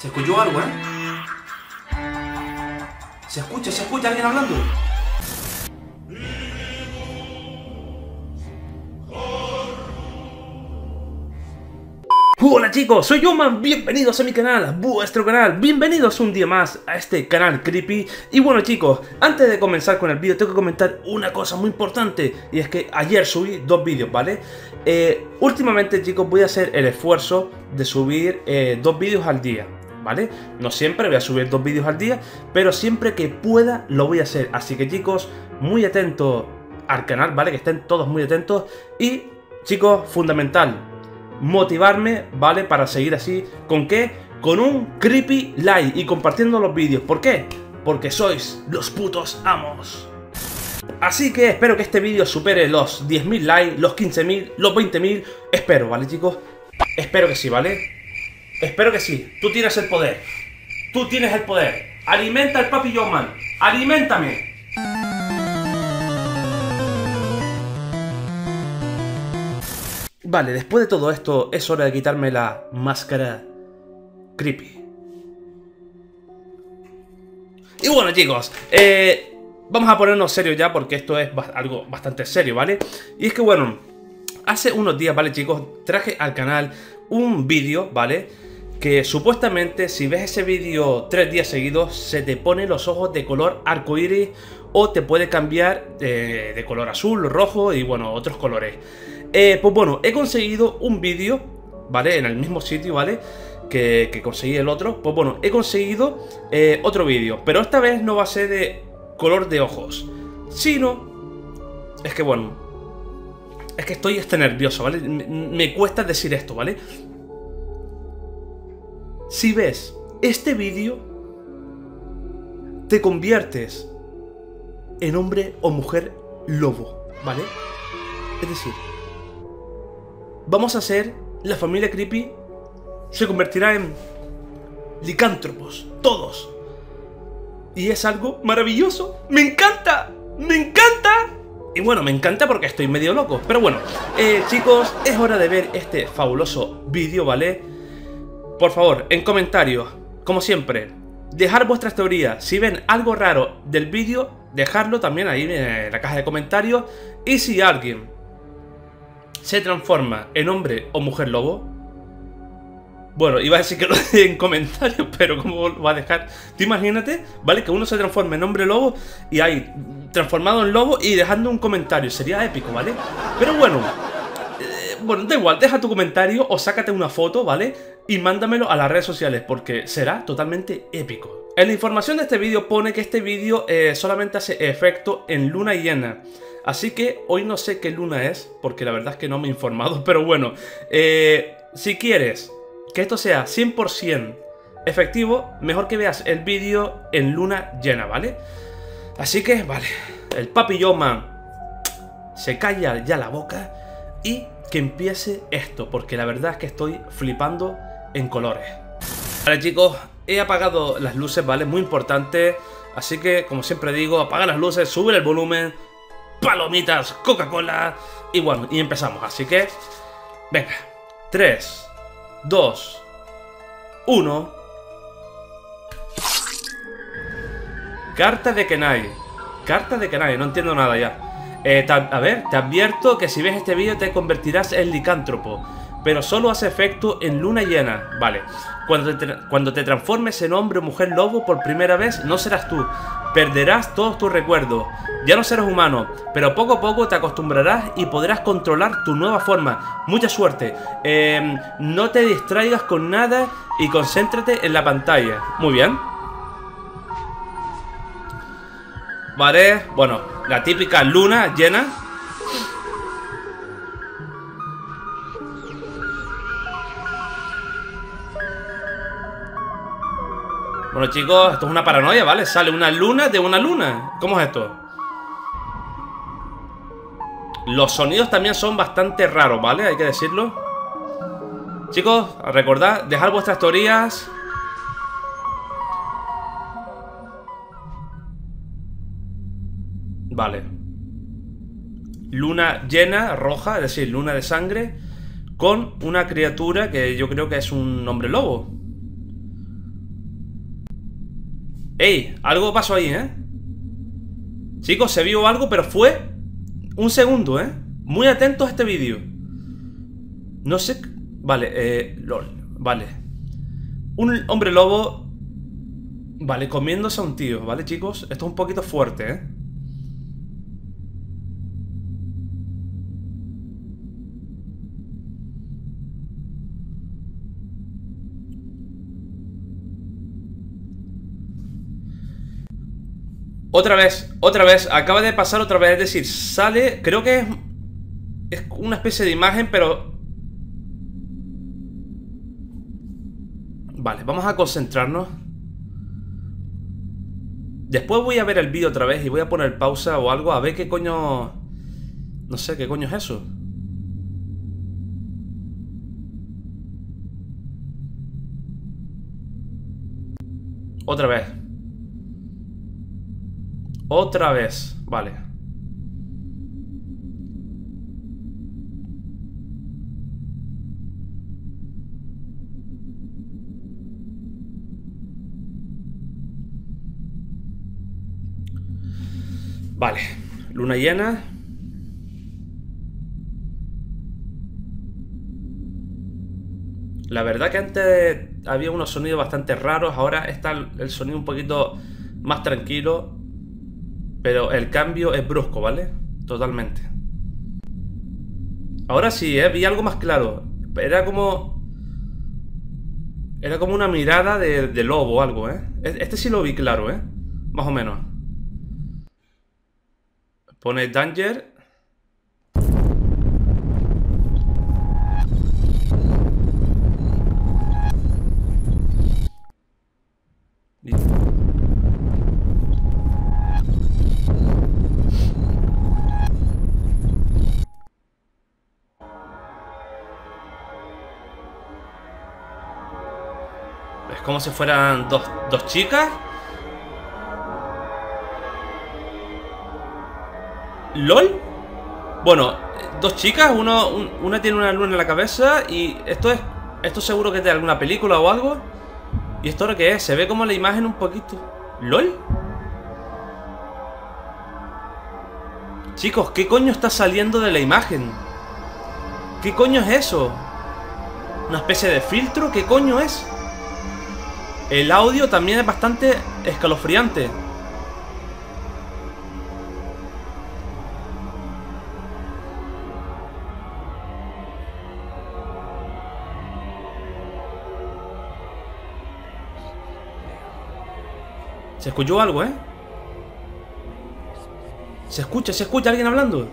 Se escuchó algo, ¿eh? Se escucha alguien hablando. Hola chicos, soy Yoman, bienvenidos a mi canal, vuestro canal, bienvenidos un día más a este canal creepy. Y bueno chicos, antes de comenzar con el vídeo tengo que comentar una cosa muy importante. Y es que ayer subí dos vídeos, ¿vale? Últimamente chicos voy a hacer el esfuerzo de subir dos vídeos al día, ¿vale? No siempre voy a subir dos vídeos al día, pero siempre que pueda lo voy a hacer. Así que chicos, muy atentos al canal, ¿vale? Que estén todos muy atentos. Y chicos, fundamental, motivarme, ¿vale? Para seguir así. ¿Con qué? Con un creepy like y compartiendo los vídeos. ¿Por qué? Porque sois los putos amos. Así que espero que este vídeo supere los 10.000 likes, los 15.000, los 20.000. Espero, ¿vale chicos? Espero que sí, ¿vale? Espero que sí. Tú tienes el poder. Tú tienes el poder. Alimenta al papi Yoman. Aliméntame. Vale, después de todo esto es hora de quitarme la máscara creepy. Y bueno chicos, vamos a ponernos serios ya porque esto es algo bastante serio, ¿vale? Y es que bueno, hace unos días, ¿vale chicos? Traje al canal un vídeo, ¿vale? Que supuestamente si ves ese vídeo 3 días seguidos se te ponen los ojos de color arcoíris o te puede cambiar de color azul, rojo y bueno, otros colores. Pues bueno, he conseguido un vídeo, ¿vale? En el mismo sitio, ¿vale? Que conseguí el otro. Pues bueno, he conseguido otro vídeo. Pero esta vez no va a ser de color de ojos, sino... Es que bueno, es que estoy nervioso, ¿vale? Me cuesta decir esto, ¿vale? Si ves este vídeo, te conviertes en hombre o mujer lobo, ¿vale? Es decir, vamos a hacer, la familia creepy se convertirá en licántropos, todos. Y es algo maravilloso. ¡Me encanta! ¡Me encanta! Y bueno, me encanta porque estoy medio loco. Pero bueno, chicos, es hora de ver este fabuloso vídeo, ¿vale? Por favor, en comentarios, como siempre, dejar vuestras teorías. Si ven algo raro del vídeo, dejadlo también ahí en la caja de comentarios. Y si alguien se transforma en hombre o mujer lobo, bueno, iba a decir que lo deje en comentarios, pero ¿cómo lo va a dejar? Tú imagínate, ¿vale? Que uno se transforme en hombre lobo y ahí, transformado en lobo y dejando un comentario. Sería épico, ¿vale? Pero bueno, bueno, da igual, deja tu comentario o sácate una foto, ¿vale? Y mándamelo a las redes sociales porque será totalmente épico. En la información de este vídeo pone que este vídeo solamente hace efecto en luna llena. Así que hoy no sé qué luna es, porque la verdad es que no me he informado. Pero bueno, si quieres que esto sea 100% efectivo, mejor que veas el vídeo en luna llena, ¿vale? Así que, vale, el papi Yoman se calla ya la boca y que empiece esto, porque la verdad es que estoy flipando en colores. Vale chicos, he apagado las luces, ¿vale? Muy importante. Así que, como siempre digo, apaga las luces, sube el volumen, palomitas, Coca-Cola y bueno, y empezamos. Así que, venga, 3, 2, 1. Carta de Kenai. Carta de Kenai, no entiendo nada ya. A ver, te advierto que si ves este vídeo te convertirás en licántropo, pero solo hace efecto en luna llena. Vale, cuando te transformes en hombre o mujer lobo por primera vez, no serás tú. Perderás todos tus recuerdos. Ya no serás humano, pero poco a poco te acostumbrarás y podrás controlar tu nueva forma. Mucha suerte. No te distraigas con nada y concéntrate en la pantalla. Muy bien. Vale, bueno, la típica luna llena. Bueno chicos, esto es una paranoia, ¿vale? Sale una luna de una luna. ¿Cómo es esto? Los sonidos también son bastante raros, ¿vale? Hay que decirlo. Chicos, recordad, dejad vuestras teorías. Vale. Luna llena, roja, es decir, luna de sangre, con una criatura que yo creo que es un hombre lobo. ¡Ey! Algo pasó ahí, ¿eh? Chicos, se vio algo, pero fue un segundo, ¿eh? Muy atentos a este vídeo. No sé... Vale, LOL. Vale. Un hombre lobo... Vale, comiéndose a un tío, ¿vale, chicos? Esto es un poquito fuerte, ¿eh? Otra vez, acaba de pasar otra vez, es decir, sale, creo que es una especie de imagen, pero... Vale, vamos a concentrarnos. Después voy a ver el vídeo otra vez y voy a poner pausa o algo a ver qué coño... No sé, qué coño es eso. Otra vez. Otra vez, vale. Vale, luna llena. La verdad que antes había unos sonidos bastante raros. Ahora está el sonido un poquito más tranquilo. Pero el cambio es brusco, ¿vale? Totalmente. Ahora sí, vi algo más claro. Era como una mirada de lobo o algo, ¿eh? Este sí lo vi claro, ¿eh? Más o menos. Pone Danger. Es como si fueran dos chicas. ¿LOL? Bueno, dos chicas, una tiene una luna en la cabeza y esto seguro que es de alguna película o algo. ¿Y esto ahora qué es? Se ve como la imagen un poquito. ¿LOL? Chicos, ¿qué coño está saliendo de la imagen? ¿Qué coño es eso? ¿Una especie de filtro? ¿Qué coño es? El audio también es bastante escalofriante. Se escuchó algo, ¿eh? Se escucha alguien hablando.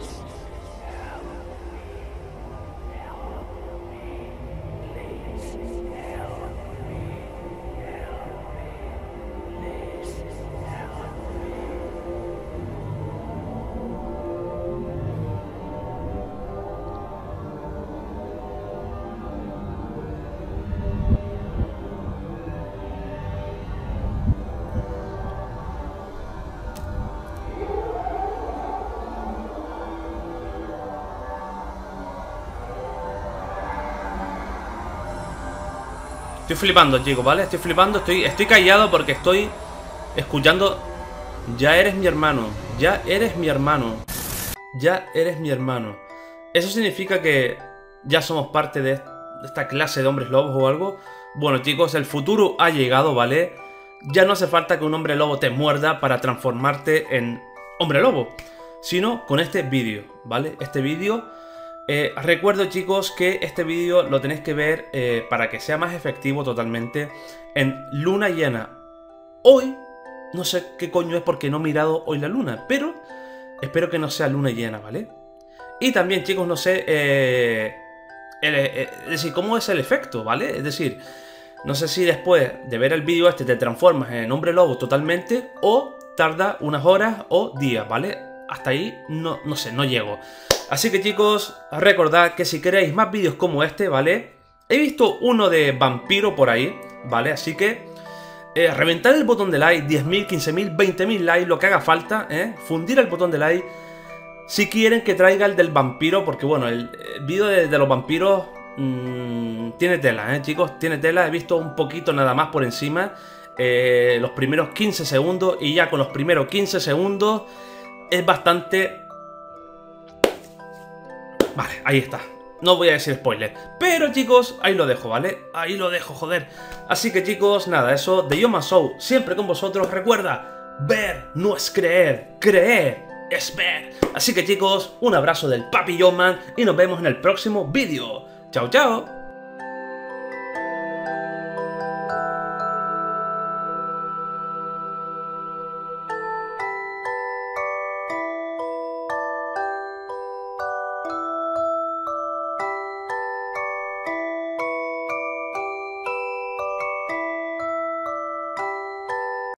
Estoy flipando, chicos, ¿vale? Estoy flipando, estoy callado porque estoy escuchando. Ya eres mi hermano. Ya eres mi hermano. Ya eres mi hermano. ¿Eso significa que ya somos parte de esta clase de hombres lobos o algo? Bueno, chicos, el futuro ha llegado, ¿vale? Ya no hace falta que un hombre lobo te muerda para transformarte en hombre lobo, sino con este vídeo, ¿vale? Este vídeo... recuerdo, chicos, que este vídeo lo tenéis que ver para que sea más efectivo totalmente en luna llena. Hoy, no sé qué coño es porque no he mirado hoy la luna, pero espero que no sea luna llena, ¿vale? Y también, chicos, no sé, es decir, cómo es el efecto, ¿vale? Es decir, no sé si después de ver el vídeo este te transformas en hombre lobo totalmente o tarda unas horas o días, ¿vale? Hasta ahí no sé, no llego. Así que, chicos, recordad que si queréis más vídeos como este, ¿vale? He visto uno de vampiro por ahí, ¿vale? Así que reventad el botón de like, 10.000, 15.000, 20.000 likes, lo que haga falta, ¿eh? Fundir el botón de like si quieren que traiga el del vampiro, porque bueno, el vídeo de los vampiros tiene tela, chicos, tiene tela. He visto un poquito nada más por encima los primeros 15 segundos, y ya con los primeros 15 segundos es bastante... Vale, ahí está. No voy a decir spoiler, pero chicos, ahí lo dejo, ¿vale? Ahí lo dejo, joder. Así que chicos, nada, eso de Yoma Show, siempre con vosotros. Recuerda, ver no es creer, creer es ver. Así que chicos, un abrazo del Papi Yoman y nos vemos en el próximo vídeo. Chao, chao.